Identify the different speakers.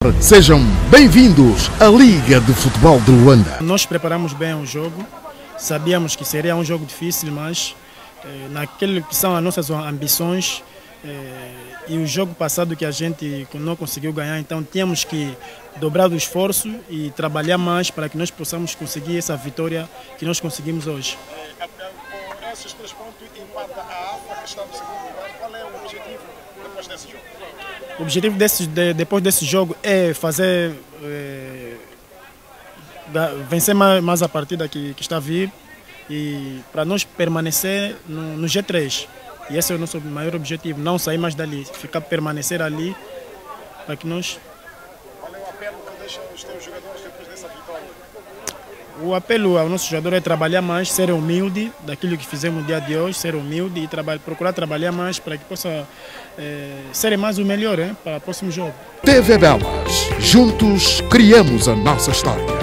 Speaker 1: Sejam bem-vindos à Liga de Futebol de Luanda.
Speaker 2: Nós preparamos bem o jogo, sabíamos que seria um jogo difícil, mas naquilo que são as nossas ambições e o jogo passado que a gente não conseguiu ganhar, então tínhamos que dobrar o esforço e trabalhar mais para que nós possamos conseguir essa vitória que nós conseguimos hoje.
Speaker 3: Com esses 3 pontos, empata a AFA, que está no segundo lugar. Qual é o objetivo depois desse jogo?
Speaker 2: O objetivo depois desse jogo é fazer vencer mais a partida que está a vir e para nós permanecer no G3. E esse é o nosso maior objetivo, não sair mais dali, permanecer ali para que nós...
Speaker 3: Qual é o apelo que deixam os teus jogadores depois dessa vitória?
Speaker 2: O apelo ao nosso jogador é trabalhar mais, ser humilde daquilo que fizemos no dia de hoje, ser humilde e procurar trabalhar mais para que possa ser mais o melhor para o próximo jogo.
Speaker 1: TV Belas, juntos criamos a nossa história.